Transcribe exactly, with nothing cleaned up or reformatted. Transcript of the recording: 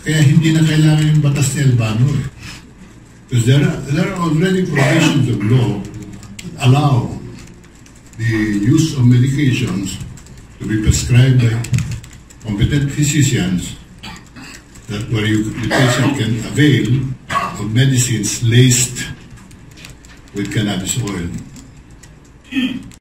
Kaya hindi na kailangan yung batas ni Albano. Eh. Because there are, there are already provisions of law that allow the use of medications to be prescribed by competent physicians, that where you, the patient can avail of medicines laced with cannabis oil.